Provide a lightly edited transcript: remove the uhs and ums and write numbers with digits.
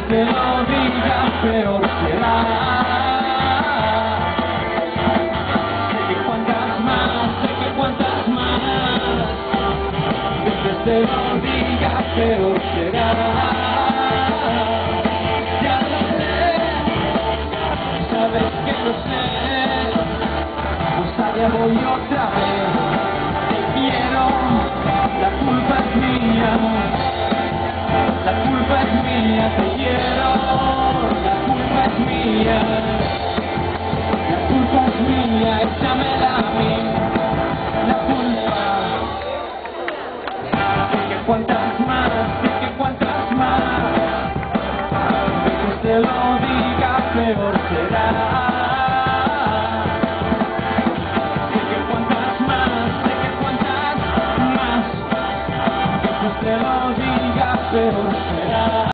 te lo diga, peor será. Sé que cuantas más, veces te lo diga, peor será. Ya lo sé, sabes que lo sé, pues allá voy otra vez. Te quiero, la culpa es mía. La culpa es mía, te quiero, la culpa es mía, la culpa es mía, échamela a mí, la culpa. Sé que cuantas más, veces te lo diga, peor será. Sé que cuantas más, veces te lo diga, peor será.